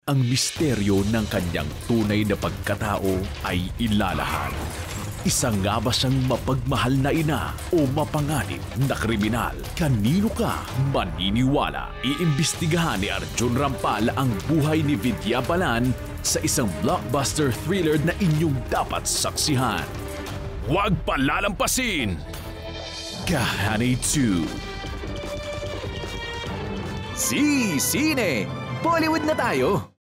Ang misteryo ng kanyang tunay na pagkatao ay ilalahad. Isa nga ba siyang mapagmahal na ina o mapanganib na kriminal? Kanino ka maniniwala? Iimbestigahan ni Arjun Rampal ang buhay ni Vidya Balan sa isang blockbuster thriller na inyong dapat saksihan. Huwag palalampasin! Kahani 2. Sine! Bollywood na tayo!